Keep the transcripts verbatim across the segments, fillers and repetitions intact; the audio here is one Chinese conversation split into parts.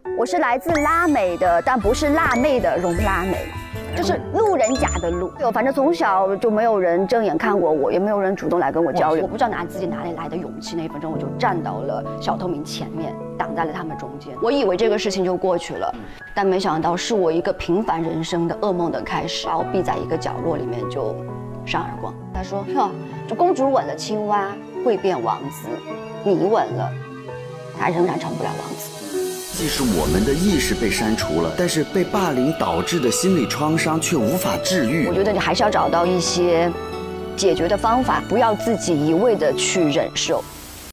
我是来自拉美的，但不是辣妹的容拉美。 就是路人甲的路，我反正从小就没有人正眼看过我，也没有人主动来跟我交流。我不知道拿自己哪里来的勇气，那一分钟我就站到了小透明前面，挡在了他们中间。我以为这个事情就过去了，但没想到是我一个平凡人生的噩梦的开始，把我逼在一个角落里面就上耳光。他说：“哟，这公主吻了青蛙会变王子，你吻了，他仍然成不了王子。” 即使我们的意识被删除了，但是被霸凌导致的心理创伤却无法治愈。 我觉得你还是要找到一些解决的方法，不要自己一味的去忍受。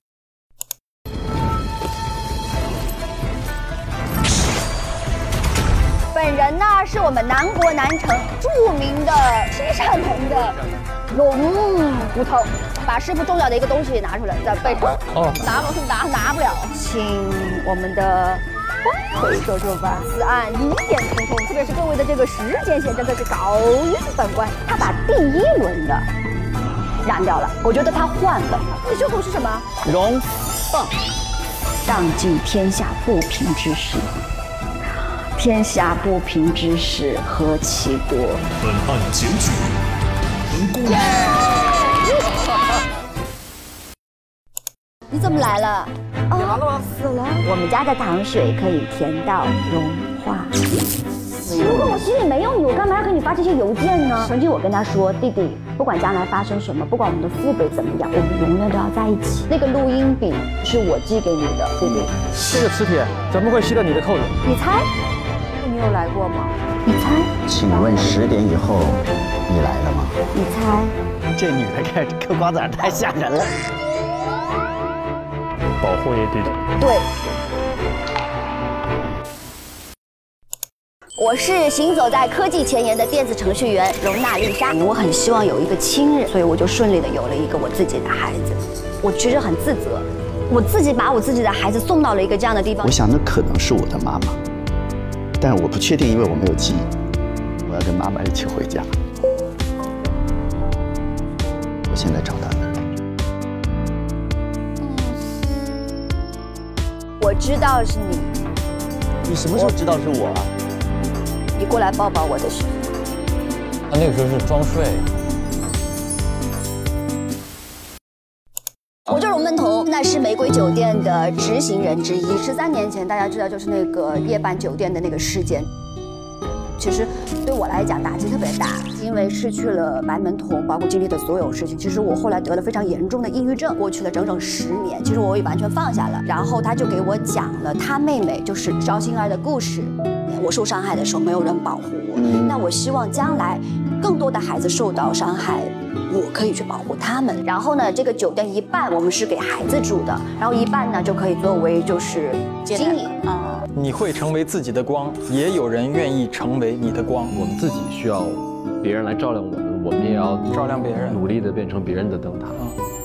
本人呢是我们南国南城著名的西山童的龙骨头。 把师傅重要的一个东西拿出来，在背上。哦，拿不拿拿不了，请我们的光辉说说吧。此案疑点重重，特别是各位的这个时间线真的是搞晕本关。他把第一轮的燃掉了，我觉得他换了。你胸口是什么？ 龙凤，荡尽天下不平之事。天下不平之事何其多。 本案检举成功。 你怎么来了？哦，来了吗？死了。我们家的糖水可以甜到融化。如果我心里没有你，我干嘛要给你发这些邮件呢？曾经我跟他说，弟弟，不管将来发生什么，不管我们的父辈怎么样，我们永远都要在一起。那个录音笔是我寄给你的，弟弟。 这个磁铁怎么会吸到你的扣子？ 你猜？你有来过吗？你猜？ 请问十点以后你来了吗？ 你猜？ 这女的看着嗑瓜子太吓人了。 保护你弟弟。 对，我是行走在科技前沿的电子程序员容娜丽莎。我很希望有一个亲人，所以我就顺利的有了一个我自己的孩子。我其实很自责，我自己把我自己的孩子送到了一个这样的地方。 我想那可能是我的妈妈，但我不确定，因为我没有记忆。我要跟妈妈一起回家。我现在找她呢。 我知道是你， 你什么时候知道是我啊？ 你过来抱抱我的时候， 他那个时候是装睡。 我叫容梦彤，那是玫瑰酒店的执行人之一。十三年前，大家知道就是那个夜半酒店的那个事件，其实对我来讲打击特别大，因为失去了白门童，包括经历的所有事情。其实我后来得了非常严重的抑郁症，过去了整整十年，其实我也完全放下了。然后他就给我讲了他妹妹就是赵星儿的故事。我受伤害的时候没有人保护我，那我希望将来更多的孩子受到伤害，我可以去保护他们。然后呢，这个酒店一半我们是给孩子住的，然后一半呢就可以作为就是经营啊。 你会成为自己的光，也有人愿意成为你的光。 我们自己需要别人来照亮我们，我们也要照亮别人， 努力的变成别人的灯塔。